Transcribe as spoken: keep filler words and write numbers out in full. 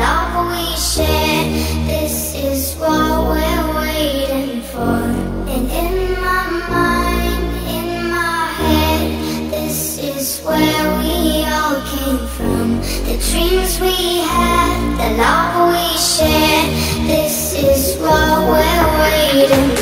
love we share. This is what we're waiting for. And in my mind, in my head, this is where we all came from. The dreams we had, the love we share. This is what we're waiting for.